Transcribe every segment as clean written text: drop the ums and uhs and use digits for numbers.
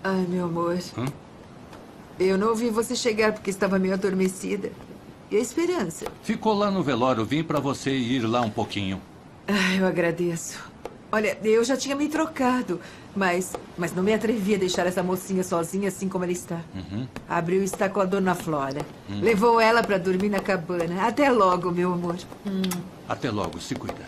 Ai, meu amor. Hã? Eu não ouvi você chegar porque estava meio adormecida. E a Esperança? Ficou lá no velório. Vim pra você ir lá um pouquinho. Ah, eu agradeço. Olha, eu já tinha me trocado, mas não me atrevi a deixar essa mocinha sozinha assim como ela está. Abriu e está com a dona Flora. Levou ela para dormir na cabana. Até logo, meu amor. Até logo. Se cuida.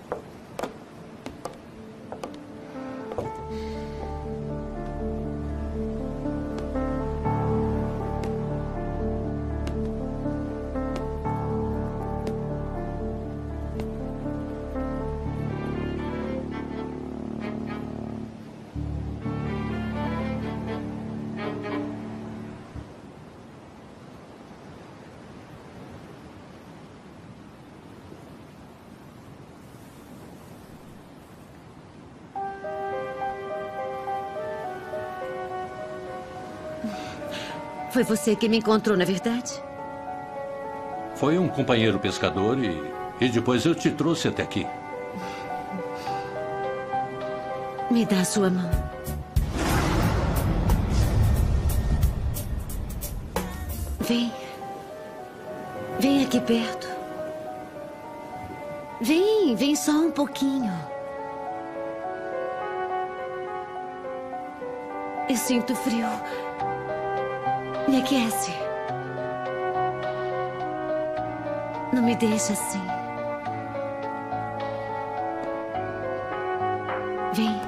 Foi você que me encontrou, não é verdade? Foi um companheiro pescador e depois eu te trouxe até aqui. Me dá a sua mão. Vem. Vem aqui perto. Vem só um pouquinho. Eu sinto frio. Me aquece. Não me deixe assim. Vem.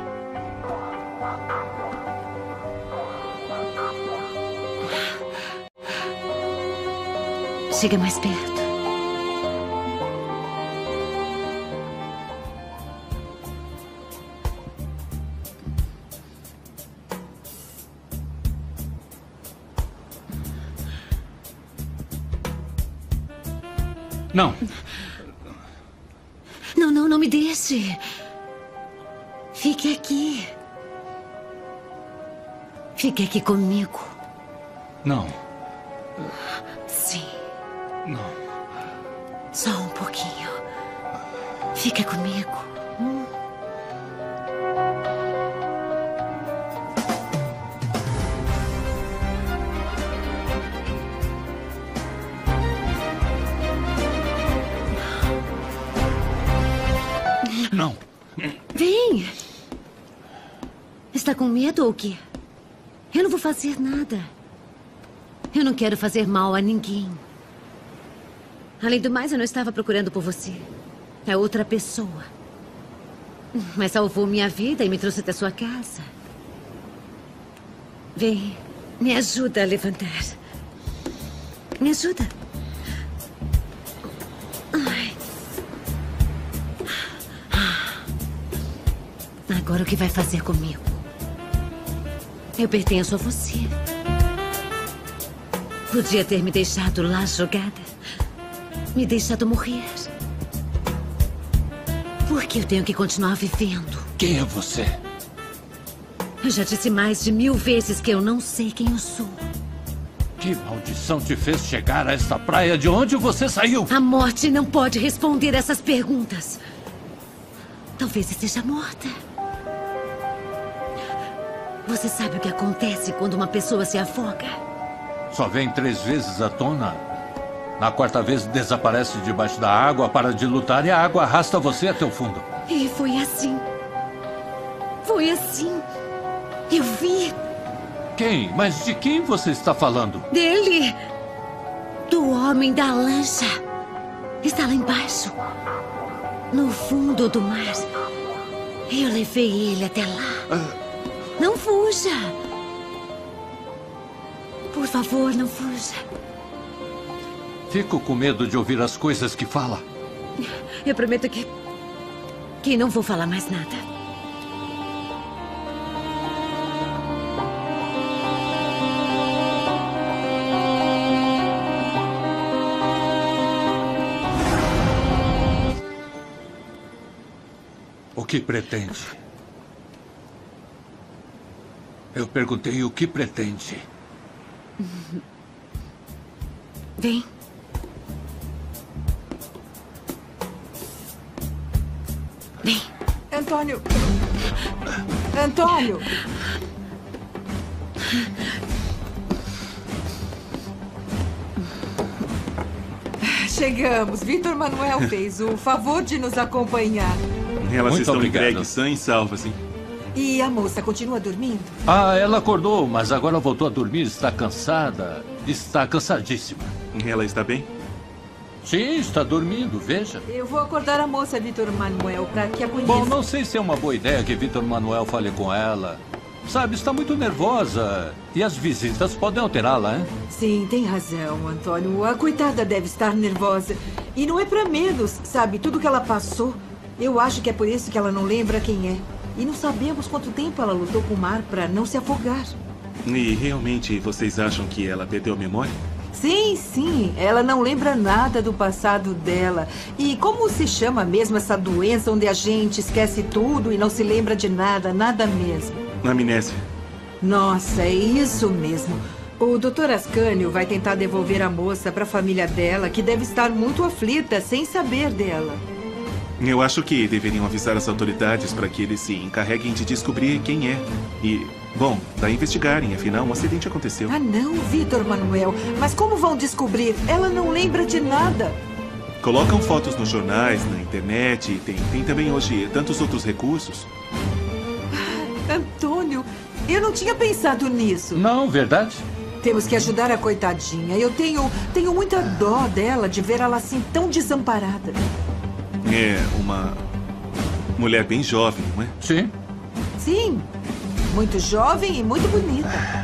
Chega mais perto. Não. Não me deixe. Fique aqui. Fique aqui comigo. Não. Sim. Não. Só um pouquinho. Fica comigo. Não. Vem. Está com medo ou o quê? Eu não vou fazer nada. Eu não quero fazer mal a ninguém. Além do mais, eu não estava procurando por você. É outra pessoa. Mas salvou minha vida e me trouxe até sua casa. Vem, me ajuda a levantar. Me ajuda. Ai. Agora o que vai fazer comigo? Eu pertenço a você. Podia ter me deixado lá jogada. Me deixado morrer. Por que eu tenho que continuar vivendo? Quem é você? Eu já disse mais de 1000 vezes que eu não sei quem eu sou. Que maldição te fez chegar a esta praia? De onde você saiu? A morte não pode responder essas perguntas. Talvez esteja morta. Você sabe o que acontece quando uma pessoa se afoga? Só vem 3 vezes à tona. Na 4ª vez desaparece debaixo da água, para de lutar e a água arrasta você até o fundo. E foi assim. Foi assim. Eu vi. Quem? Mas de quem você está falando? Dele. Do homem da lancha. Está lá embaixo. No fundo do mar. Eu levei ele até lá. Não fuja. Por favor, não fuja. Fico com medo de ouvir as coisas que fala. Eu prometo que não vou falar mais nada. O que pretende? Eu perguntei o que pretende. Vem. Vem. Antônio! Antônio! Chegamos. Vitor Manuel fez o favor de nos acompanhar. Elas Muito estão obrigado. entregues, sãs e salvas, hein? E a moça continua dormindo? Ah, ela acordou, mas agora voltou a dormir. Está cansada. Está cansadíssima. Ela está bem? Sim, está dormindo, veja. Eu vou acordar a moça, Vitor Manuel, para que a conheça. Bom, não sei se é uma boa ideia que Vitor Manuel fale com ela. Sabe, está muito nervosa. E as visitas podem alterá-la, hein? Sim, tem razão, Antônio. A coitada deve estar nervosa. E não é para menos, sabe? Tudo que ela passou. Eu acho que é por isso que ela não lembra quem é. E não sabemos quanto tempo ela lutou com o mar para não se afogar. E realmente vocês acham que ela perdeu a memória? Sim, sim. Ela não lembra nada do passado dela. E como se chama mesmo essa doença onde a gente esquece tudo e não se lembra de nada, nada mesmo? Amnésia. Nossa, é isso mesmo. O Dr. Ascânio vai tentar devolver a moça para a família dela, que deve estar muito aflita sem saber dela. Eu acho que deveriam avisar as autoridades para que eles se encarreguem de descobrir quem é. E, bom, da investigarem, afinal, um acidente aconteceu. Ah, não, Vitor Manuel. Mas como vão descobrir? Ela não lembra de nada. Colocam fotos nos jornais, na internet, tem também hoje tantos outros recursos. Antônio, eu não tinha pensado nisso. Não, verdade? Temos que ajudar a coitadinha. Eu tenho muita dó dela de ver ela assim tão desamparada. É uma mulher bem jovem, não é? Sim. Sim, muito jovem e muito bonita.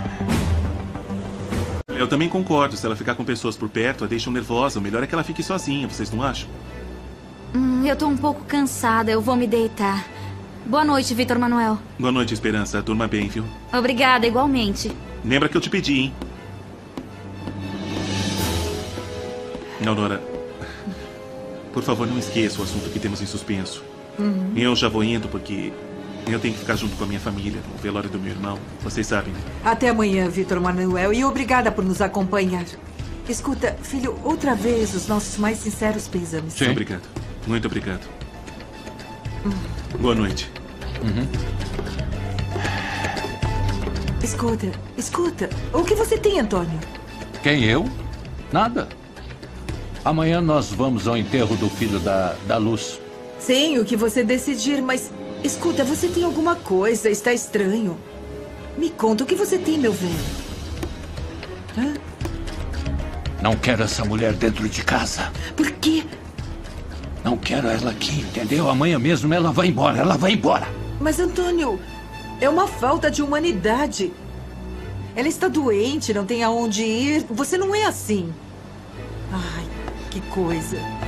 Eu também concordo. Se ela ficar com pessoas por perto, a deixam nervosa. O melhor é que ela fique sozinha, vocês não acham? Eu tô um pouco cansada. Eu vou me deitar. Boa noite, Vitor Manuel. Boa noite, Esperança. Durma bem, viu? Obrigada, igualmente. Lembra que eu te pedi, hein? Aurora, por favor, não esqueça o assunto que temos em suspenso. Eu já vou indo porque eu tenho que ficar junto com a minha família, no velório do meu irmão. Vocês sabem, né? Até amanhã, Vitor Manuel, e obrigada por nos acompanhar. Escuta, filho, outra vez os nossos mais sinceros pêsames. Sim. Obrigado. Muito obrigado. Boa noite. Escuta. O que você tem, Antônio? Quem, eu? Nada. Amanhã nós vamos ao enterro do filho da Luz. Sim, o que você decidir, mas... Escuta, você tem alguma coisa, está estranho. Me conta, o que você tem, meu velho? Hã? Não quero essa mulher dentro de casa. Por quê? Não quero ela aqui, entendeu? Amanhã mesmo ela vai embora. Mas, Antônio, é uma falta de humanidade. Ela está doente, não tem aonde ir. Você não é assim. Ai, que coisa.